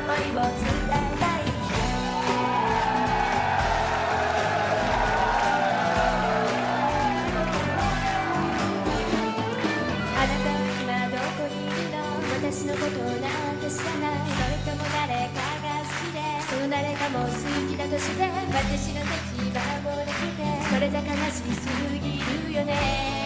いを伝えたい。あなた今どこにいるの？私のことなんて知らない。それとも誰かが好きで、その誰かも好きだとして、私の立場もできて、それじゃ悲しすぎるよね。